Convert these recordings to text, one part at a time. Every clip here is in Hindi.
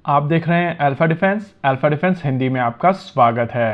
आप देख रहे हैं अल्फा डिफेंस हिंदी में आपका स्वागत है।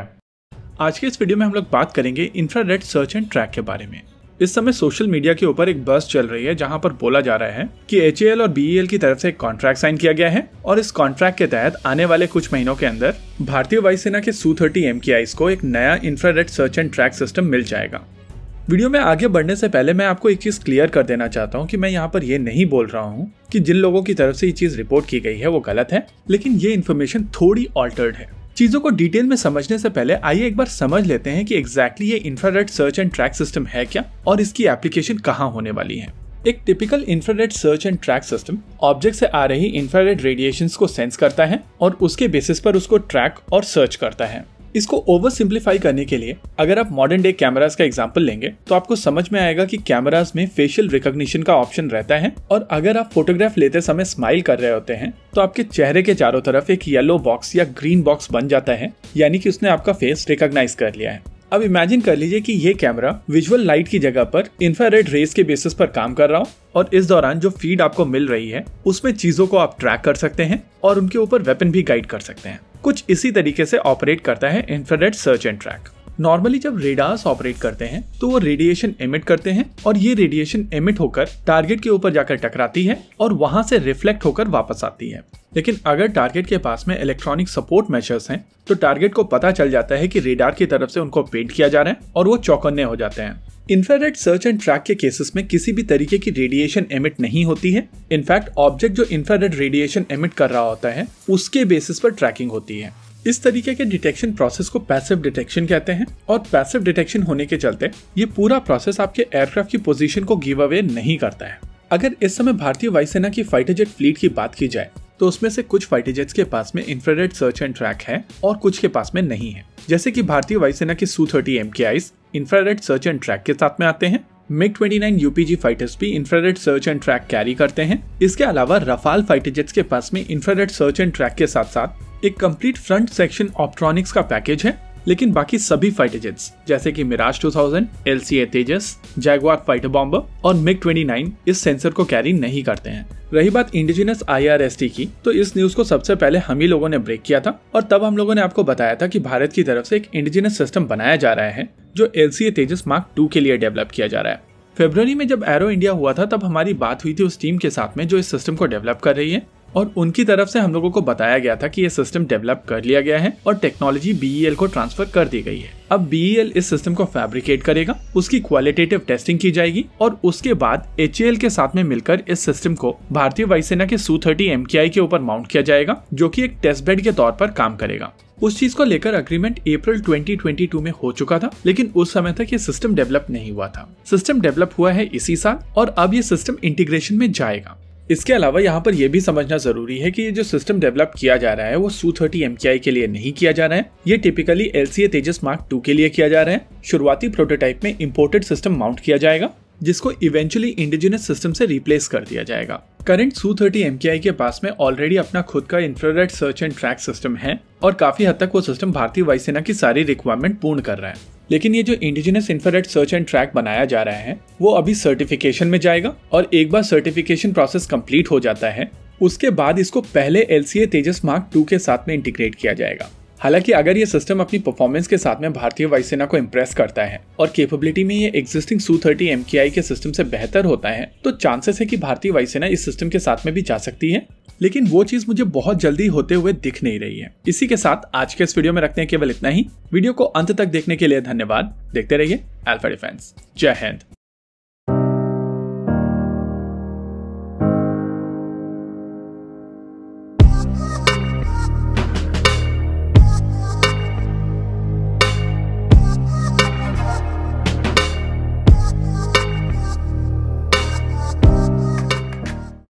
आज के इस वीडियो में हम लोग बात करेंगे इंफ्रारेड सर्च एंड ट्रैक के बारे में। इस समय सोशल मीडिया के ऊपर एक बज़ चल रही है जहां पर बोला जा रहा है कि HAL और BEL की तरफ से एक कॉन्ट्रैक्ट साइन किया गया है और इस कॉन्ट्रैक्ट के तहत आने वाले कुछ महीनों के अंदर भारतीय वायुसेना के Su-30 MKIs को एक नया infrared search and track system मिल जाएगा। वीडियो में आगे बढ़ने से पहले मैं आपको एक चीज क्लियर कर देना चाहता हूं कि मैं यहां पर ये नहीं बोल रहा हूं कि जिन लोगों की तरफ से ये चीज रिपोर्ट की गई है वो गलत है, लेकिन ये इन्फॉर्मेशन थोड़ी ऑल्टर्ड है। चीजों को डिटेल में समझने से पहले आइए एक बार समझ लेते हैं कि एग्जैक्टली ये infrared search and track system है क्या और इसकी एप्लीकेशन कहाँ होने वाली है। एक typical infrared search and track system object से आ रही इंफ्रारेड रेडिएशंस को सेंस करता है और उसके बेसिस पर उसको ट्रैक और सर्च करता है। इसको ओवर सिंप्लीफाई करने के लिए अगर आप मॉडर्न डे कैमरास का एग्जांपल लेंगे तो आपको समझ में आएगा कि कैमरास में फेशियल रिकॉग्निशन का ऑप्शन रहता है और अगर आप फोटोग्राफ लेते समय स्माइल कर रहे होते हैं तो आपके चेहरे के चारों तरफ एक येलो बॉक्स या ग्रीन बॉक्स बन जाता है, यानी कि उसने आपका फेस रिकॉग्नाइज कर लिया है। अब इमेजिन कर लीजिए कि ये कैमरा विजुअल लाइट की जगह पर इंफ्रारेड रेज के बेसिस पर काम कर रहा हो और इस दौरान जो फीड आपको मिल रही है उसमें चीजों को आप ट्रैक कर सकते हैं और उनके ऊपर वेपन भी गाइड कर सकते हैं। कुछ इसी तरीके से ऑपरेट करता है infrared search and track. Normally जब रेडार्स ऑपरेट करते हैं तो वो रेडिएशन एमिट करते हैं और ये रेडिएशन एमिट होकर टारगेट के ऊपर जाकर टकराती है और वहां से रिफ्लेक्ट होकर वापस आती है। लेकिन अगर टारगेट के पास में इलेक्ट्रॉनिक सपोर्ट मेजर्स हैं तो टारगेट को पता चल जाता है कि रेडार की तरफ से उनको पेंट किया जा रहा है और वो चौकन्ने हो जाते हैं। इंफ्रारेड सर्च एंड ट्रैक के केसेस में किसी भी तरीके की रेडिएशन एमिट नहीं होती है। इनफैक्ट ऑब्जेक्ट जो इंफ्रारेड रेडिएशन एमिट कर रहा होता है उसके बेसिस पर ट्रैकिंग होती है। इस तरीके के डिटेक्शन प्रोसेस को पैसिव डिटेक्शन कहते हैं और पैसिव डिटेक्शन होने के चलते ये पूरा प्रोसेस आपके एयरक्राफ्ट की पोजीशन को गिव अवे नहीं करता है। अगर इस समय भारतीय वायुसेना की फाइटर जेट फ्लीट की बात की जाए तो उसमें से कुछ फाइटर जेट्स के पास में इंफ्रारेड सर्च एंड ट्रैक है और कुछ के पास में नहीं है। जैसे कि भारतीय वायुसेना के Su-30 MKIs infrared search and track के साथ में आते हैं। MiG-29 UPG फाइटर्स भी infrared search and track carry करते हैं। इसके अलावा रफाल फाइटर जेट्स के पास में इंफ्रारेड सर्च एंड ट्रैक के साथ साथ एक कंप्लीट फ्रंट सेक्शन ऑप्ट्रॉनिक्स का पैकेज है, लेकिन बाकी सभी फाइटर जेट्स जैसे कि Mirage 2000, LCA Tejas, Jaguar fighter bomber और MiG-29 इस सेंसर को कैरी नहीं करते हैं। रही बात इंडिजिनस IRST की, तो इस न्यूज को सबसे पहले हम ही लोगों ने ब्रेक किया था और तब हम लोगों ने आपको बताया था कि भारत की तरफ से एक इंडिजिनस सिस्टम बनाया जा रहा है जो LCA तेजस मार्क 2 के लिए डेवलप किया जा रहा है। फरवरी में जब एरो इंडिया हुआ था तब हमारी बात हुई थी उस टीम के साथ में जो इस सिस्टम को डेवलप कर रही है और उनकी तरफ से हम लोगों को बताया गया था कि ये सिस्टम डेवलप कर लिया गया है और टेक्नोलॉजी BEL को ट्रांसफर कर दी गई है। अब BEL इस सिस्टम को फैब्रिकेट करेगा, उसकी क्वालिटेटिव टेस्टिंग की जाएगी और उसके बाद HAL के साथ में मिलकर इस सिस्टम को भारतीय वायुसेना के Su-30 MKI के ऊपर माउंट किया जाएगा जो कि एक टेस्ट बेड के तौर पर काम करेगा। उस चीज को लेकर अग्रीमेंट अप्रैल 2022 में हो चुका था, लेकिन उस समय तक ये सिस्टम डेवलप नहीं हुआ था। सिस्टम डेवलप हुआ है इसी साल और अब ये सिस्टम इंटीग्रेशन में जाएगा। इसके अलावा यहाँ पर यह भी समझना जरूरी है कि ये जो सिस्टम डेवलप किया जा रहा है वो Su-30 MKI के लिए नहीं किया जा रहा है, ये टिपिकली LCA तेजस मार्क 2 के लिए किया जा रहा है। शुरुआती प्रोटोटाइप में इंपोर्टेड सिस्टम माउंट किया जाएगा जिसको इवेंचुअली इंडिजिनस सिस्टम से रिप्लेस कर दिया जाएगा। करंट Su-30 MKI के पास में ऑलरेडी अपना खुद का infrared search and track system है और काफी हद तक वो सिस्टम भारतीय वायुसेना की सारी रिक्वायरमेंट पूर्ण कर रहा है। लेकिन ये जो indigenous infrared search and track बनाया जा रहा है वो अभी सर्टिफिकेशन में जाएगा और एक बार सर्टिफिकेशन प्रोसेस कंप्लीट हो जाता है उसके बाद इसको पहले LCA तेजस मार्क 2 के साथ में इंटीग्रेट किया जाएगा। हालांकि अगर ये सिस्टम अपनी परफॉर्मेंस के साथ में भारतीय वायुसेना को इम्प्रेस करता है और कैपेबिलिटी में ये एग्जिस्टिंग Su-30 MKI के सिस्टम से बेहतर होता है तो चांसेस है कि भारतीय वायुसेना इस सिस्टम के साथ में भी जा सकती है, लेकिन वो चीज मुझे बहुत जल्दी होते हुए दिख नहीं रही है। इसी के साथ आज के इस वीडियो में रखते हैं केवल इतना ही। वीडियो को अंत तक देखने के लिए धन्यवाद। देखते रहिए अल्फा डिफेंस। जय हिंद।